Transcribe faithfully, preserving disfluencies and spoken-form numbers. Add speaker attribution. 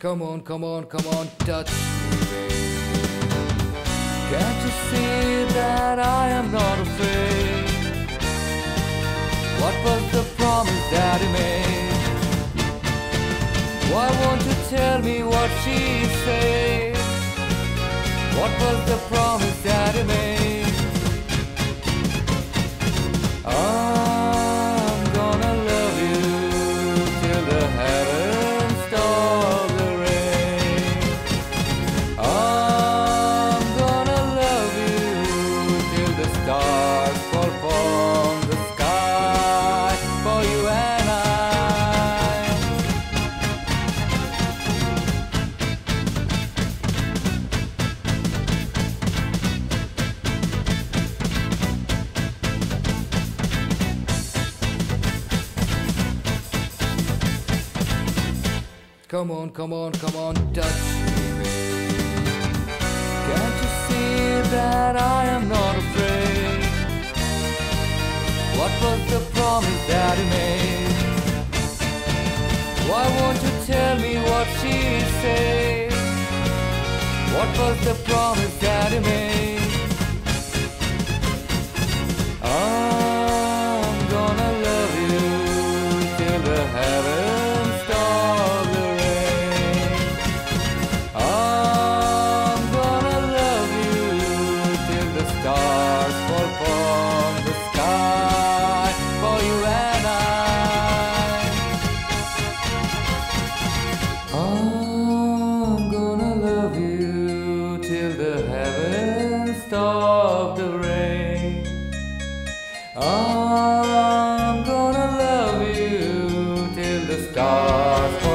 Speaker 1: Come on, come on, come on, touch me, babe. Can't you see that I am not afraid? What was the promise that he made? Why won't you tell me what she said? What was the promise that he made? I'm gonna love you till the heavens stop the rain. I'm gonna love you till the stars fall from the sky for you and I. Come on, come on, come on, touch me, babe. Can't you see that I am not afraid? What was the promise that he made? Why won't you tell me what she said? What was the promise that he made? I'm gonna love you till the heavens stop the rain. I'm gonna love you till the stars fall from the sky for you and I. I'm gonna love you till the heavens stop the rain. I'm gonna love you till the stars fall